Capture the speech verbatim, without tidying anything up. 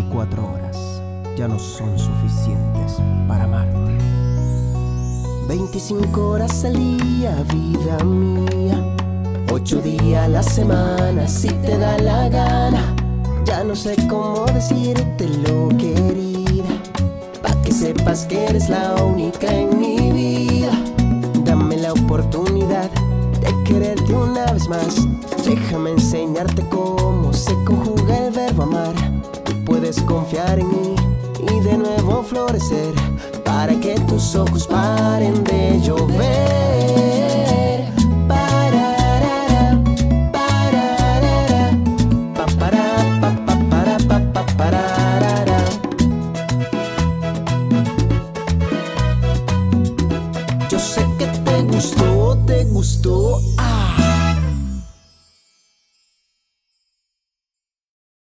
veinticuatro horas ya no son suficientes para amarte. veinticinco horas al día, vida mía, ocho días a la semana, si te da la gana. Ya no sé cómo decírtelo, querida, pa' que sepas que eres la única en mi vida. Dame la oportunidad de quererte una vez más. Déjame enseñarte cómo se conjuga el verbo amar. Tú puedes confiar en mí y de nuevo florecer, para que tus ojos paren de llover.